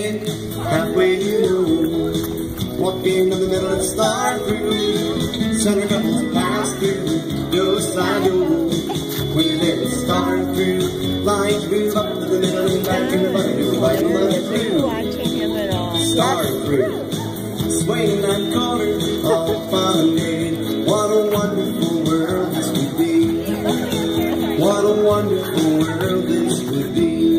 it, halfway you know. Walking in the middle and start through. Center couples pass through, go side door. When you're there, start through. Lines move up to the middle and back, everybody do right and left through. Watching him at all. Start through. Swing that corner, all promenade. What a wonderful world this would be. What a wonderful world this would be.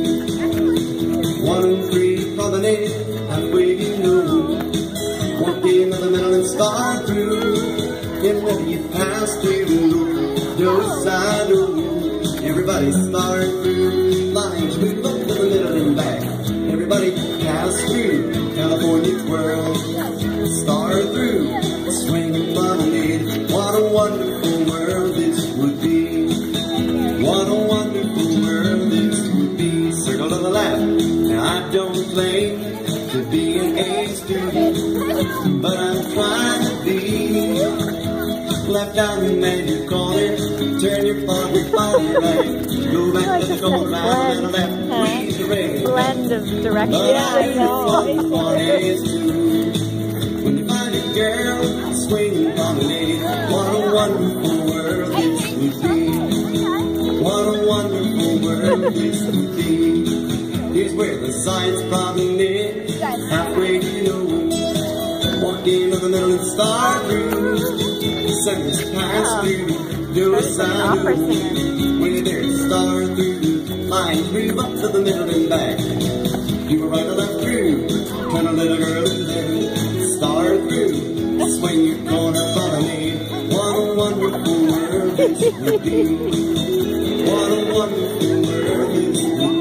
1 and 3 promenade, halfway you know. Walking in the middle and start through. And then you pass through, go side door. Everybody start through. Lines move up to the middle and back. Everybody pass through. California twirl. Start through. Swing promenade. What a wonderful world this would be. What a wonderful world this would be. Circle to the left. Now I don't claim to be an A student, but I'm trying to be. Left down in the corner, turn your body right. Go back to the corner, right and left, squeeze the ring. Blend of direction. Yeah, I know. One is two. When you find a girl, swing promenade. What a wonderful world this would be. What a wonderful world this would be. Here's where the signs promenade. Halfway you know. Walking in the middle and start through. Centers pass through, do a side door. When you're there, start through. Lines move up to the middle and back. You right or left through. Turn a little girl in there. Start through. Swing your corner promenade. What a wonderful world this would be. What a wonderful world this would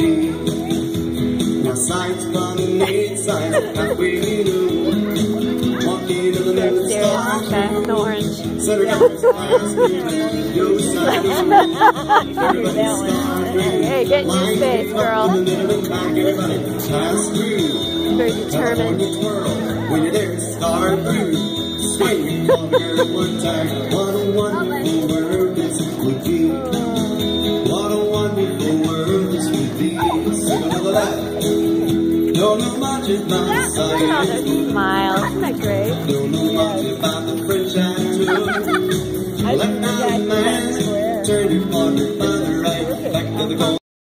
be. Now sides promenade, sides halfway you know. Walking in the middle and start through. The orange. Center couples pass through, go side door. Everybody start through. Hey, get in your face, girl. In the middle and back, everybody pass through. Very determined. Twirl. When you're there, start through. Swing your corner one time. What a wonderful world this would be. What a wonderful world this would be. Sing to the left. Don't know much about science. Smile. Isn't that great? Don't know much about the